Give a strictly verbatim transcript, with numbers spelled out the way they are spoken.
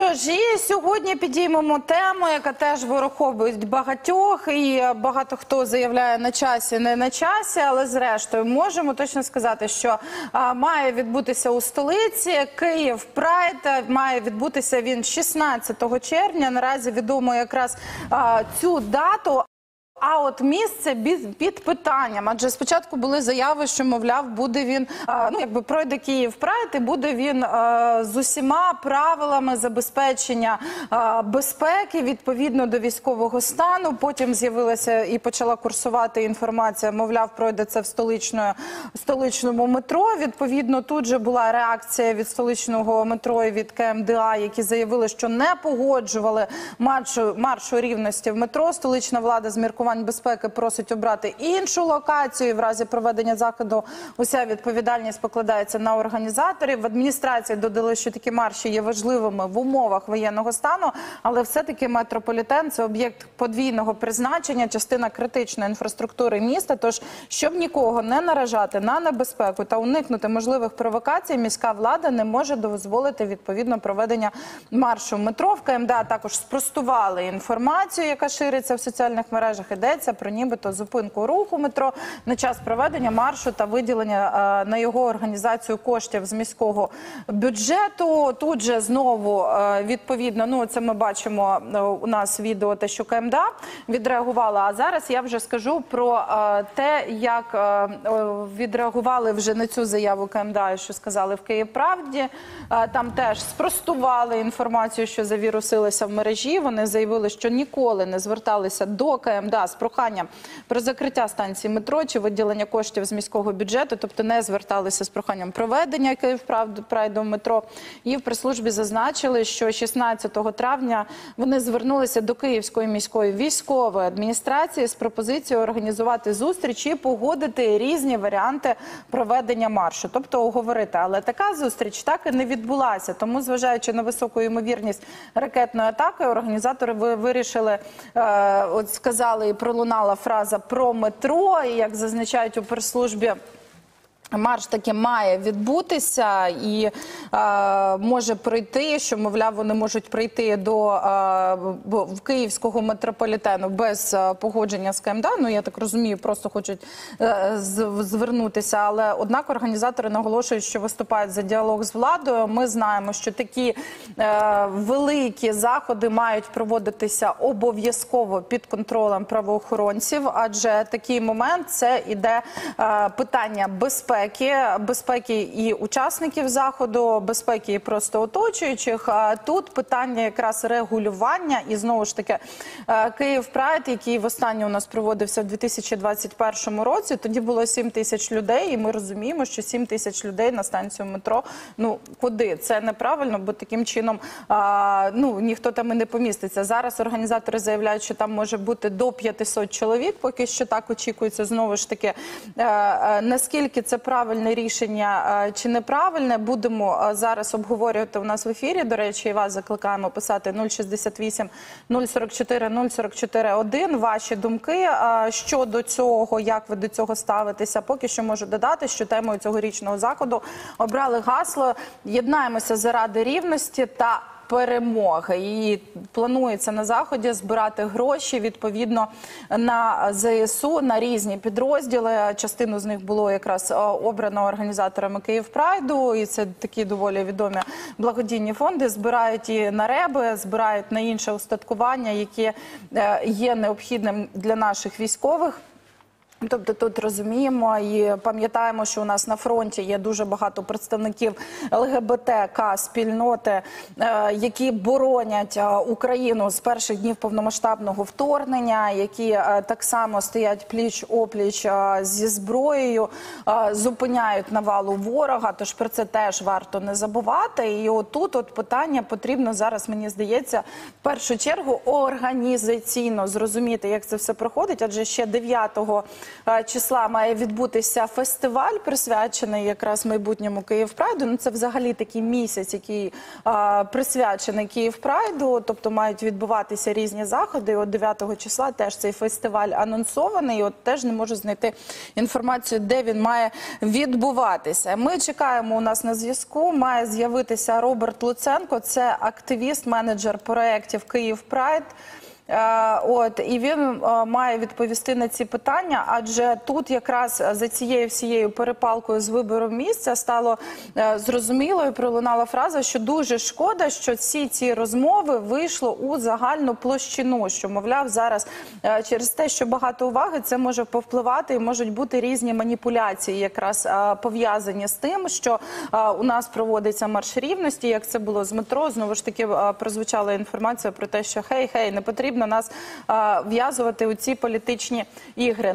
що ж, і сьогодні підіймемо тему, яка теж ворохобить багатьох, і багато хто заявляє на часі, не на часі, але зрештою можемо точно сказати, що а, має відбутися у столиці Київ Прайд, має відбутися він шістнадцятого червня, наразі відомо якраз а, цю дату. А от місце під питанням, адже спочатку були заяви, що, мовляв, буде він, ну, якби пройде Київ Прайд, і буде він з усіма правилами забезпечення безпеки відповідно до військового стану. Потім з'явилася і почала курсувати інформація, мовляв, пройде це в столичному, столичному метро. Відповідно, тут же була реакція від столичного метро і від Ка Ем Де А, які заявили, що не погоджували маршу, маршу рівності в метро. Столична влада з міркуванням безпеки просить обрати іншу локацію. В разі проведення заходу уся відповідальність покладається на організаторів. В адміністрації додали, що такі марші є важливими в умовах воєнного стану, але все-таки метрополітен – це об'єкт подвійного призначення, частина критичної інфраструктури міста. Тож, щоб нікого не наражати на небезпеку та уникнути можливих провокацій, міська влада не може дозволити відповідно проведення маршу в метро. В Ка Ем Де А також спростували інформацію, яка шириться в соціальних мережах. Йдеться про нібито зупинку руху метро на час проведення маршу та виділення а, на його організацію коштів з міського бюджету. Тут же знову а, відповідно, ну це ми бачимо а, у нас відео, те, що Ка Ем Де А відреагувала. А зараз я вже скажу про а, те, як а, відреагували вже на цю заяву Ка Ем Де А, що сказали в Київ Правді. А, там теж спростували інформацію, що завірусилася в мережі. Вони заявили, що ніколи не зверталися до Ка Ем Де А з проханням про закриття станції метро чи виділення коштів з міського бюджету, тобто не зверталися з проханням проведення Київ Прайду в метро. І в прес-службі зазначили, що шістнадцятого травня вони звернулися до Київської міської військової адміністрації з пропозицією організувати зустріч і погодити різні варіанти проведення маршу, тобто оговорити. Але така зустріч так і не відбулася, тому, зважаючи на високу ймовірність ракетної атаки, організатори вирішили, е, от сказали і пролунала фраза про метро, і як зазначають у прес-службі, марш таки має відбутися і е, може пройти, що, мовляв, вони можуть прийти до е, в київського метрополітену без е, погодження з Ка Ем Де А. Ну, я так розумію, просто хочуть е, звернутися. Але, однак, організатори наголошують, що виступають за діалог з владою. Ми знаємо, що такі е, великі заходи мають проводитися обов'язково під контролем правоохоронців, адже такий момент – це іде е, питання безпеки. Безпеки і учасників заходу, безпеки і просто оточуючих. А тут питання якраз регулювання. І знову ж таки, Київ Прайд, який востаннє у нас проводився в дві тисячі двадцять першому році, тоді було сім тисяч людей, і ми розуміємо, що сім тисяч людей на станцію метро, ну, куди? Це неправильно, бо таким чином, а, ну, ніхто там і не поміститься. Зараз організатори заявляють, що там може бути до п'ятисот чоловік, поки що так очікується. Знову ж таки, а, а, наскільки це правильне рішення чи неправильне, будемо зараз обговорювати у нас в ефірі. До речі, і вас закликаємо писати нуль шістдесят вісім нуль сорок чотири нуль сорок чотири один. Ваші думки щодо цього, як ви до цього ставитеся. Поки що можу додати, що темою цьогорічного заходу обрали гасло «Єднаємося заради рівності та перемоги». І планується на заході збирати гроші відповідно на Зе Ес У, на різні підрозділи. Частину з них було якраз обрано організаторами Київ Прайду, і це такі доволі відомі благодійні фонди. Збирають і на реби, збирають на інше устаткування, яке є необхідним для наших військових. Тобто тут розуміємо і пам'ятаємо, що у нас на фронті є дуже багато представників Ел Ге Бе Те Ка спільноти, які боронять Україну з перших днів повномасштабного вторгнення, які так само стоять пліч-опліч зі зброєю, зупиняють навалу ворога, тож про це теж варто не забувати. І отут от питання потрібно зараз, мені здається, в першу чергу організаційно зрозуміти, як це все проходить, адже ще дев'ятого е, числа має відбутися фестиваль, присвячений якраз майбутньому Київпрайду. Ну, це взагалі такий місяць, який е, присвячений Київпрайду, тобто мають відбуватися різні заходи. І от дев'ятого числа теж цей фестиваль анонсований, і от теж не можу знайти інформацію, де він має відбуватися. Ми чекаємо, у нас на зв'язку має з'явитися Роберт Луценко, це активіст, менеджер проєктів Київпрайд. Е, От, і він е, має відповісти на ці питання, адже тут якраз за цією всією перепалкою з вибором місця стало е, зрозумілою, пролунала фраза, що дуже шкода, що всі ці розмови вийшло у загальну площину, що, мовляв, зараз е, через те, що багато уваги, це може повпливати і можуть бути різні маніпуляції, якраз е, пов'язані з тим, що е, у нас проводиться марш рівності, як це було з метро, знову ж таки е, прозвучала інформація про те, що хей-хей, не потрібно нас а, в'язувати у ці політичні ігри.